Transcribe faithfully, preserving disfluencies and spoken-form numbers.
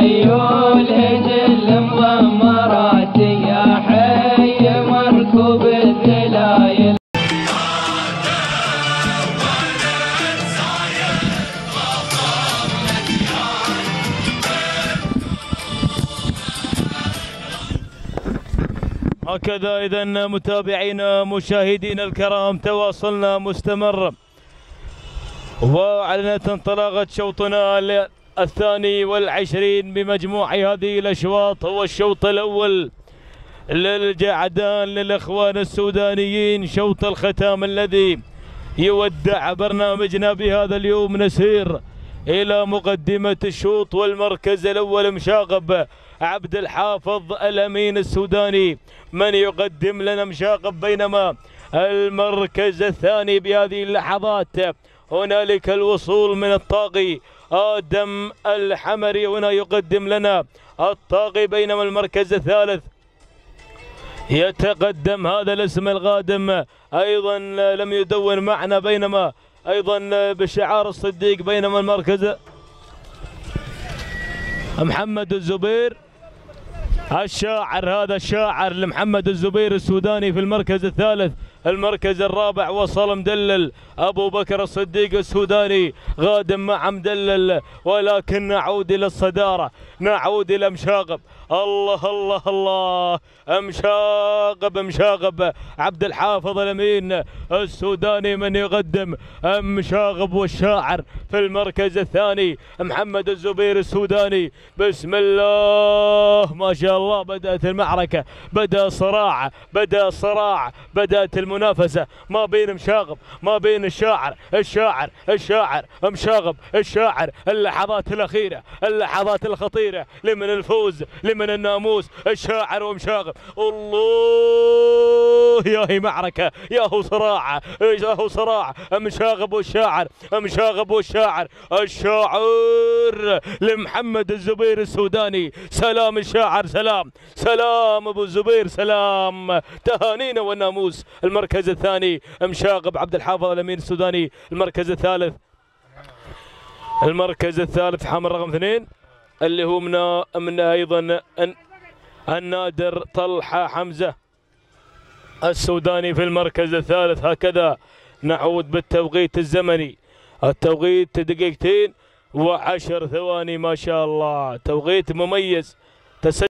خيول هجل مضمرات يا حي مركوب الذلايل. هكذا إذا متابعينا مشاهدينا الكرام تواصلنا مستمر، وأعلنت انطلاقة شوطنا الثاني والعشرين بمجموع هذه الأشواط. هو الشوط الأول للجعدان للإخوان السودانيين، شوط الختام الذي يودع برنامجنا بهذا اليوم. نسير إلى مقدمة الشوط والمركز الأول مشاغب عبد الحافظ الأمين السوداني من يقدم لنا مشاغب، بينما المركز الثاني بهذه اللحظات هنالك الوصول من الطاغي آدم الحمري هنا يقدم لنا الطاغي، بينما المركز الثالث يتقدم هذا الاسم القادم أيضا لم يدون معنا، بينما أيضا بشعار الصديق، بينما المركز محمد الزبير الشاعر، هذا الشاعر لمحمد الزبير السوداني في المركز الثالث. المركز الرابع وصل مدلل أبو بكر الصديق السوداني غادم مع مدلل، ولكن نعود إلى الصدارة، نعود إلى مشاغب. الله الله الله، مشاغب مشاغب عبد الحافظ الأمين السوداني من يقدم مشاغب، والشاعر في المركز الثاني محمد الزبير السوداني. بسم الله ما شاء الله، بدأت المعركة، بدأ الصراع، بدأ الصراع، بدأت المنافسة ما بين مشاغب ما بين الشاعر الشاعر الشاعر مشاغب الشاعر. اللحظات الأخيرة، اللحظات الخطيرة لمن الفوز، لمن الناموس، الشاعر ومشاغب. الله يا هي معركة، يا هو صراع، يا هو صراع مشاغب والشاعر، مشاغب والشاعر. الشاعر لمحمد الزبير السوداني، سلام الشاعر، سلام سلام ابو الزبير، سلام تهانينا والناموس. المركز الثاني مشاغب عبد الحافظ الأمين السوداني. المركز الثالث المركز الثالث حامل رقم اثنين اللي هو من من ايضا النادر طلحة حمزة السوداني في المركز الثالث. هكذا نعود بالتوقيت الزمني، التوقيت دقيقتين وعشر ثواني، ما شاء الله توقيت مميز.